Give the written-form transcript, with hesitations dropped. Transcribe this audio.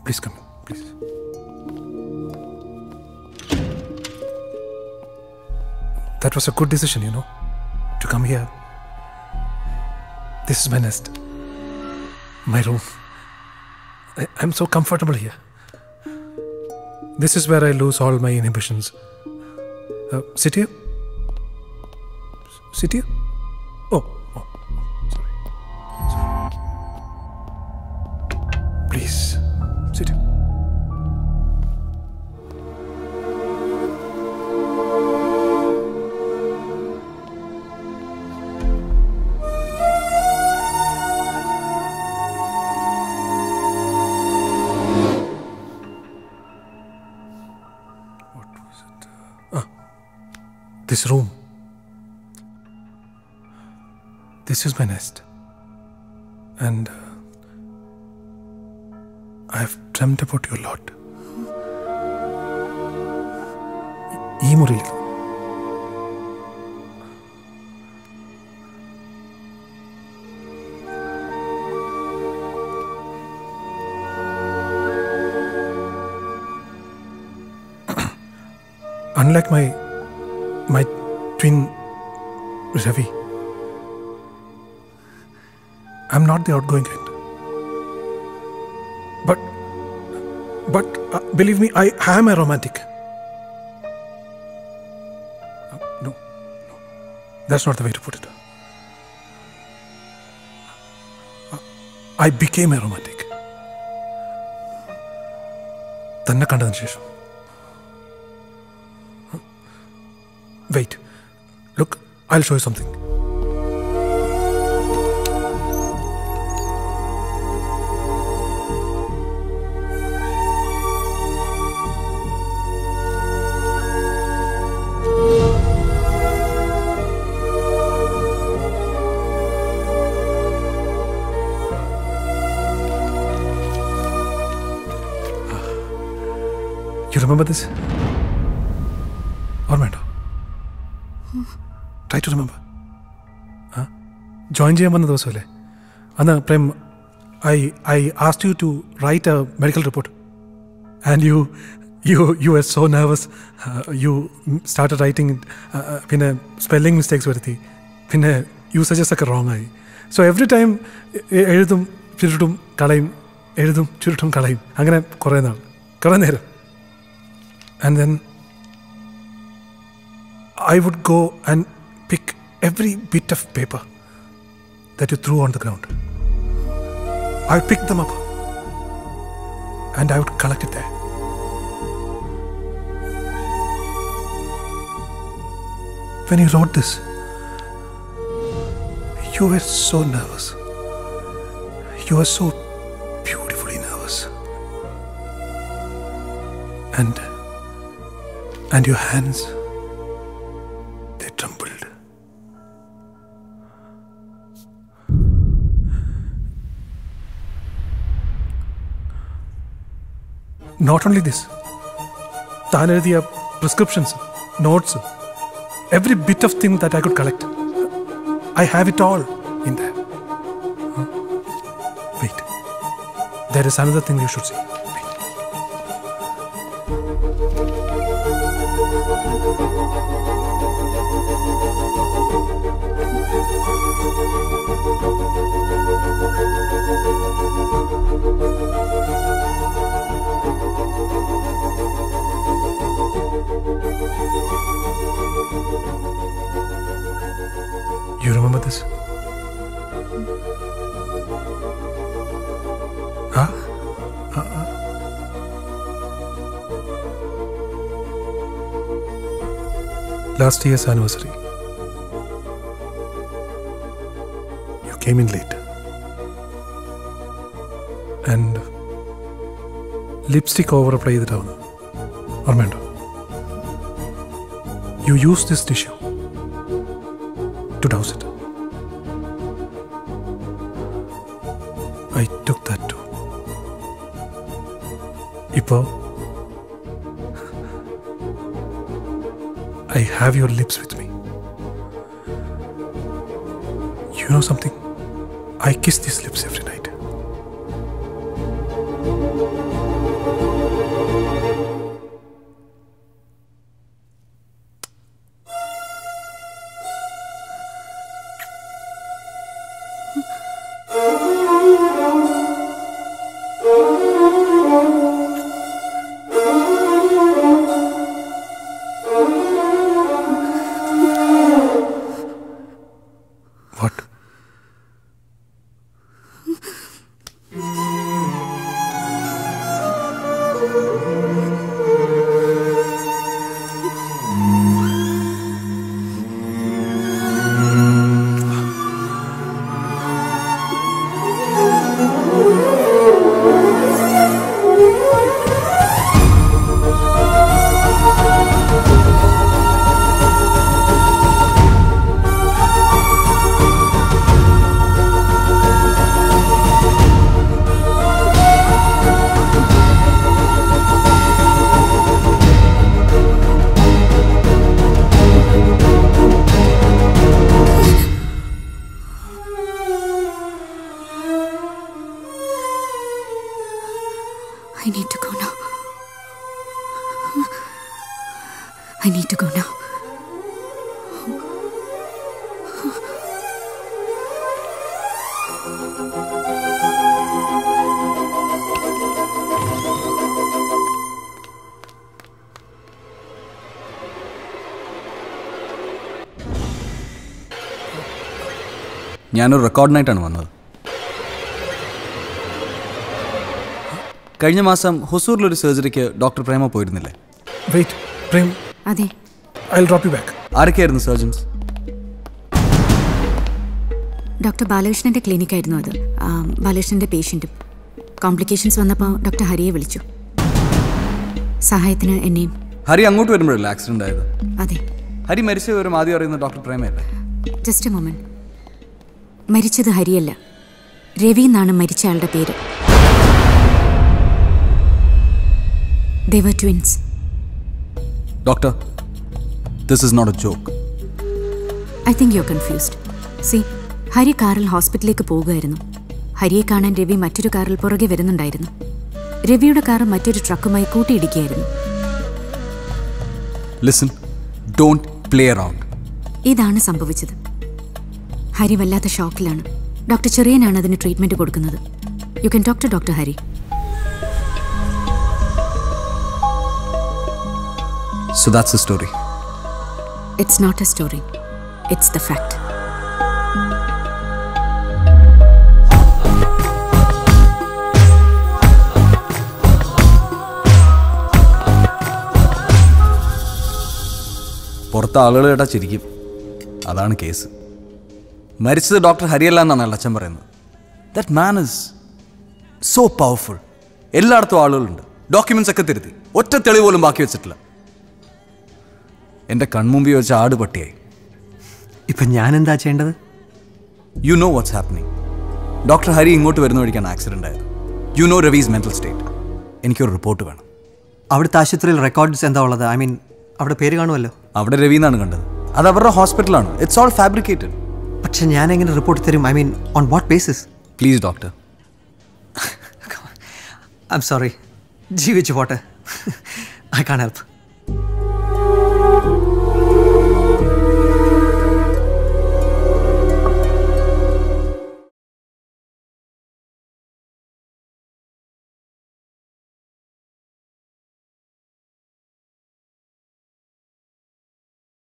Please come in, please. That was a good decision, to come here. This is my nest. My room. I'm so comfortable here. This is where I lose all my inhibitions. Sit here. Sit here. Oh, sorry. Please, sit here. This room. This is my nest. And I've dreamt about you a lot. ഈ മുറിയിൽ unlike my twin Ravi, I'm not the outgoing kind. But believe me, I am a romantic. No, that's not the way to put it. I became a romantic. തന്നെ കണ്ടതിന് ശേഷം. Wait. Look, I'll show you something. You remember this? Or not? Try to remember. Join ചെയ്യാൻ വന്ന ദിവസമല്ലേ അന്ന് Prem I asked you to write a medical report and you were so nervous. You started writing പിന്നെ spelling mistakes വരുത്തി പിന്നെ usages ഒക്കെ wrong ആയി. So every time എഴുതും ചുരുട്ടും കളയും എഴുതും ചുരുട്ടും കളയും അങ്ങനെ കുറേ നേരം. And then I would go and pick every bit of paper that you threw on the ground. I would pick them up and I would collect it there. When you wrote this, you were so nervous. You were so beautifully nervous. And your hands, they trembled. Not only this, താൻ എഴുതിയ prescriptions, notes, every bit of thing that I could collect, I have it all in there. Wait, there is another thing you should see. You remember this? Huh? Last year's anniversary. You came in late. And lipstick over apply ചെയ്തിട്ടാവുന്നു. ഓർമ്മയുണ്ടോ? You used this tissue to douse it. I took that too. Ipo, I have your lips with me. You know something? I kiss these lips every night. What? I need to go now. I need to go now. ഞാനൊരു റെക്കോർഡിനായിട്ടാണ് വന്നത്. കഴിഞ്ഞ മാസം ഹൊസൂറിലൊരു സർജറിക്ക് doctor Prema പോയിരുന്നില്ലേ? Wait, Prem. അതെ. I'll drop you back. ആരൊക്കെയായിരുന്നു surgeons? Doctor ബാലകൃഷ്ണന്റെ ക്ലിനിക്കായിരുന്നു അത്. ബാലകൃഷ്ണന്റെ പേഷ്യൻറ്റും. കോംപ്ലിക്കേഷൻസ് വന്നപ്പോൾ ഡോക്ടർ ഹരിയെ വിളിച്ചു. സഹായത്തിന് എന്നെയും. ഹരി അങ്ങോട്ട് വരുമ്പോഴല്ലേ ആക്സിഡന്റ് ആയത്? അതെ. ഹരി മരിച്ച വിവരം ആദ്യം അറിയുന്ന ഡോക്ടർ പ്രേമയല്ലേ? Just a moment. മരിച്ചത് ഹരിയല്ല, രവി എന്നാണ് മരിച്ച ആളുടെ പേര്. They were twins. Doctor, this is not a joke. I think you're confused. See, Hari കാറിൽ ഹോസ്പിറ്റലിലേക്ക് പോവുകയായിരുന്നു. ഹരിയെ കാണാൻ രവി മറ്റൊരു കാറിൽ പുറകെ വരുന്നുണ്ടായിരുന്നു. രവിയുടെ കാർ മറ്റൊരു ട്രക്കുമായി കൂട്ടിയിടിക്കുകയായിരുന്നു. Listen, don't play around. ഇതാണ് സംഭവിച്ചത്. ഹരി വല്ലാത്ത ഷോക്കിലാണ്. ഡോക്ടർ ചെറിയനാണ് അതിന് ട്രീറ്റ്മെന്റ് കൊടുക്കുന്നത്. You can talk to doctor Hari. So that's the story. It's not a story. It's the fact. പുറത്ത് ആളുകൾ കേട്ടാ ചിരിക്കും. അതാണ് കേസ്. മരിച്ചത് ഡോക്ടർ ഹരിയല്ല എന്നാണ് അച്ഛൻ പറയുന്നത്. That man is so powerful. എല്ലായിടത്തും ആളുകളുണ്ട്. ഡോക്യുമെന്റ്സ് ഒക്കെ തിരുത്തി. ഒറ്റ തെളിവ് പോലും ബാക്കി വെച്ചിട്ടില്ല. എൻ്റെ കൺമുമ്പിൽ വെച്ച ആട് പട്ടിയായി. ഇപ്പം ഞാൻ എന്താ ചെയ്യേണ്ടത്? You know what's happening. Doctor Hari ഇങ്ങോട്ട് വരുന്ന വഴിക്കാണ് ആക്സിഡന്റ് ആയത്. You know Ravi's mental state. എനിക്കൊരു റിപ്പോർട്ട് വേണം. അവിടുത്തെ ആശുപത്രിയിൽ റെക്കോർഡ്സ് എന്താ ഉള്ളത്? ഐ മീൻ അവിടെ പേര് കാണുമല്ലോ. അവിടെ രവി എന്നാണ് കണ്ടത്. അത് അവരുടെ ഹോസ്പിറ്റലാണ്. It's all fabricated. പക്ഷെ ഞാൻ എങ്ങനെ റിപ്പോർട്ട് തരും? I mean on what basis? Please doctor. I'm sorry. ജീവിച്ചു പോട്ടെ. I can help.